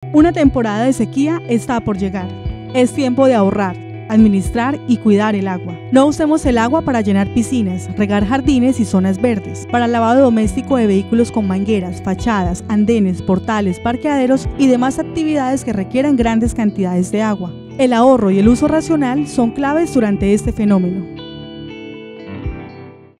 Una temporada de sequía está por llegar. Es tiempo de ahorrar, administrar y cuidar el agua. No usemos el agua para llenar piscinas, regar jardines y zonas verdes, para el lavado doméstico de vehículos con mangueras, fachadas, andenes, portales, parqueaderos y demás actividades que requieran grandes cantidades de agua. El ahorro y el uso racional son claves durante este fenómeno.